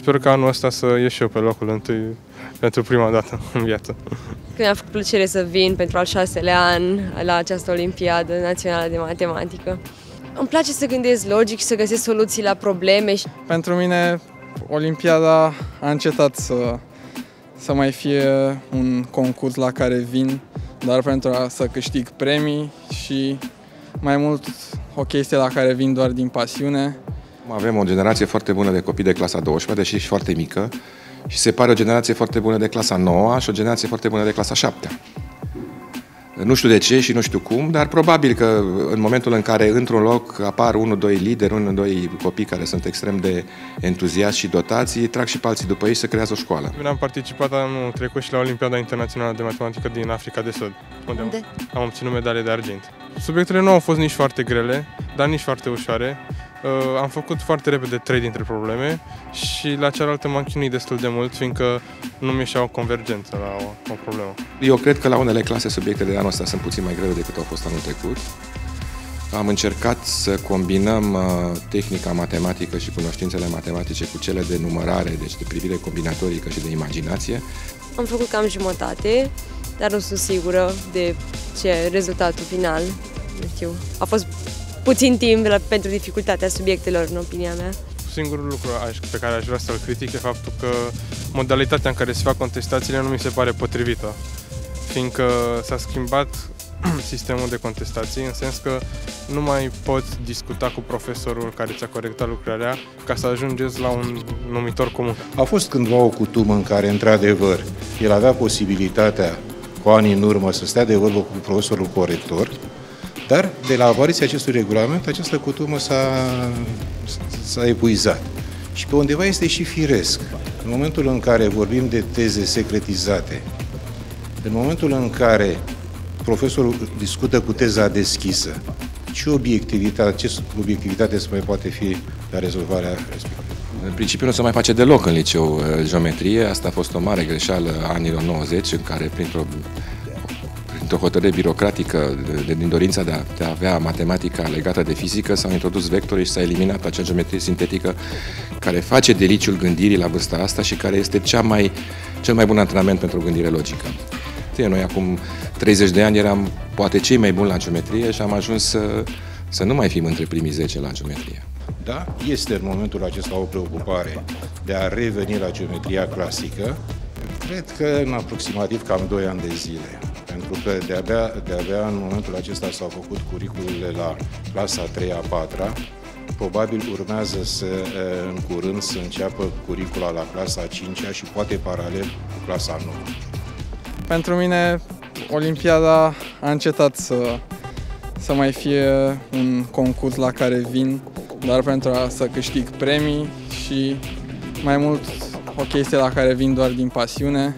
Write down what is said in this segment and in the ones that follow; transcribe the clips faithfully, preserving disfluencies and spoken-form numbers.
Sper că anul ăsta să ies și eu pe locul întâi pentru prima dată în viață. Mi-a făcut plăcere să vin pentru al șaselea an la această Olimpiadă Națională de Matematică. Îmi place să gândesc logic și să găsesc soluții la probleme. Pentru mine, Olimpiada a încetat să, să mai fie un concurs la care vin, doar pentru a să câștig premii și mai mult o chestie la care vin doar din pasiune. Avem o generație foarte bună de copii de clasa a douăsprezecea, deși și foarte mică, și se pare o generație foarte bună de clasa a nouă și o generație foarte bună de clasa a șaptea. Nu știu de ce și nu știu cum, dar probabil că în momentul în care într-un loc apar unul, doi lideri, unul, doi copii care sunt extrem de entuziați și dotați, trag și pe alții după ei să creează o școală. Bine, am participat anul trecut și la Olimpiada Internațională de Matematică din Africa de Sud, unde De? am obținut medalie de argint. Subiectele nu au fost nici foarte grele, dar nici foarte ușoare. Uh, am făcut foarte repede trei dintre probleme și la cealaltă m-am chinuit destul de mult, fiindcă nu mi ieșea o convergență la o, o problemă. Eu cred că la unele clase subiectele de anul ăsta sunt puțin mai grele decât au fost anul trecut. Am încercat să combinăm uh, tehnica matematică și cunoștințele matematice cu cele de numărare, deci de privire combinatorică și de imaginație. Am făcut cam jumătate, dar nu sunt sigură de ce rezultatul final. Nu știu, a fost puțin timp la, pentru dificultatea subiectelor, în opinia mea. Singurul lucru pe care aș vrea să-l critic e faptul că modalitatea în care se fac contestațiile nu mi se pare potrivită, fiindcă s-a schimbat sistemul de contestații, în sens că nu mai poți discuta cu profesorul care ți-a corectat lucrarea ca să ajungeți la un numitor comun. A fost cândva o cutumă în care, într-adevăr, el avea posibilitatea, cu ani în urmă, să stea de vorbă cu profesorul corector, dar de la apariția acestui regulament, această cutumă s-a epuizat. Și pe undeva este și firesc. În momentul în care vorbim de teze secretizate, în momentul în care profesorul discută cu teza deschisă, ce obiectivitate, ce obiectivitate se mai poate fi la rezolvarea respectivă? În principiu nu se mai face deloc în liceu geometrie. Asta a fost o mare greșeală a anilor nouăzeci, în care printr-o printr-o hotărâre birocratică de, din dorința de a, de a avea matematica legată de fizică, s-au introdus vectorii și s-a eliminat acea geometrie sintetică care face deliciul gândirii la vârsta asta și care este cea mai, cel mai bun antrenament pentru gândire logică. Noi acum treizeci de ani eram poate cei mai buni la geometrie și am ajuns să, să nu mai fim între primii zece la geometrie. Da, este în momentul acesta o preocupare de a reveni la geometria clasică. Cred că în aproximativ cam doi ani de zile. Pentru că de-abia, de-abia în momentul acesta s-au făcut curiculele la clasa a treia, a patra. Probabil urmează să, în curând, să înceapă curicula la clasa a cincea și poate paralel cu clasa a nouă. Pentru mine, Olimpiada a încetat să, să mai fie un concurs la care vin, doar pentru a să câștig premii și mai mult o chestie la care vin doar din pasiune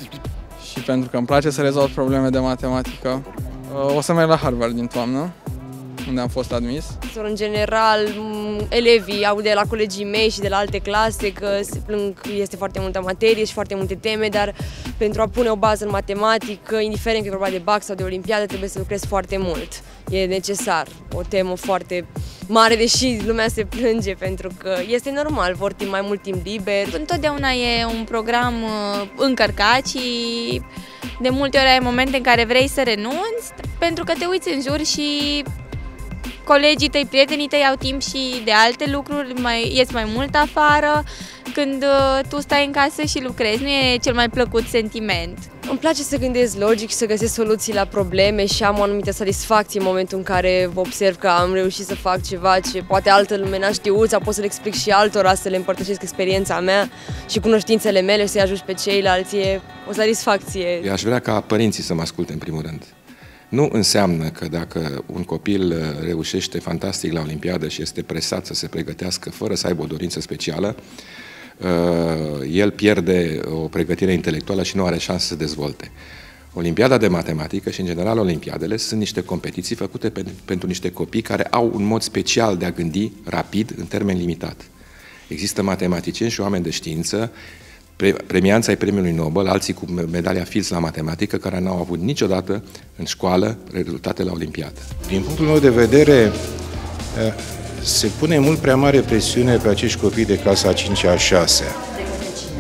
și pentru că îmi place să rezolv probleme de matematică. O să merg la Harvard din toamnă, unde am fost admis. În general, elevii au de la colegii mei și de la alte clase că se plâng că este foarte multă materie și foarte multe teme, dar pentru a pune o bază în matematică, indiferent că e vorba de bac sau de olimpiadă, trebuie să lucrezi foarte mult. E necesar, o temă foarte mare, deși lumea se plânge, pentru că este normal, vor timp mai mult timp liber. Întotdeauna e un program încărcat și de multe ori ai momente în care vrei să renunți, pentru că te uiți în jur și colegii tăi, prietenii tăi au timp și de alte lucruri, mai, ies mai mult afară, când uh, tu stai în casă și lucrezi. Nu e cel mai plăcut sentiment. Îmi place să gândesc logic și să găsesc soluții la probleme și am o anumită satisfacție în momentul în care observ că am reușit să fac ceva ce poate altă lume n-a știut sau pot să le explic și altora, să le împărtășesc experiența mea și cunoștințele mele, să-i ajut pe ceilalți. E o satisfacție. Eu aș vrea ca părinții să mă asculte în primul rând. Nu înseamnă că dacă un copil reușește fantastic la Olimpiadă și este presat să se pregătească fără să aibă o dorință specială, el pierde o pregătire intelectuală și nu are șanse să se dezvolte. Olimpiada de matematică și, în general, olimpiadele sunt niște competiții făcute pentru niște copii care au un mod special de a gândi rapid, în termen limitat. Există matematicieni și oameni de știință, premianța ai premiului Nobel, alții cu medalia Fields la matematică, care n-au avut niciodată în școală rezultate la Olimpiadă. Din punctul meu de vedere, se pune mult prea mare presiune pe acești copii de clasa a cincea, a șasea.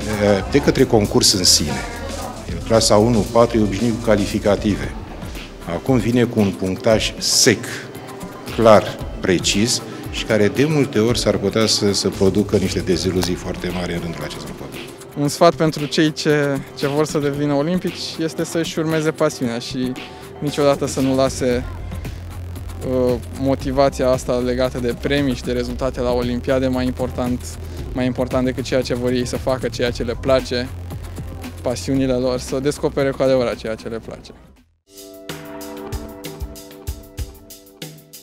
de către concurs în sine. Clasa unu patru e obișnuit cu calificative. Acum vine cu un punctaj sec, clar, precis și care de multe ori s-ar putea să, să producă niște deziluzii foarte mari în rândul acestor copii. Un sfat pentru cei ce, ce vor să devină olimpici este să-și urmeze pasiunea și niciodată să nu lase uh, motivația asta legată de premii și de rezultate la olimpiade mai important, mai important decât ceea ce vor ei să facă, ceea ce le place, pasiunile lor, să descopere cu adevărat ceea ce le place.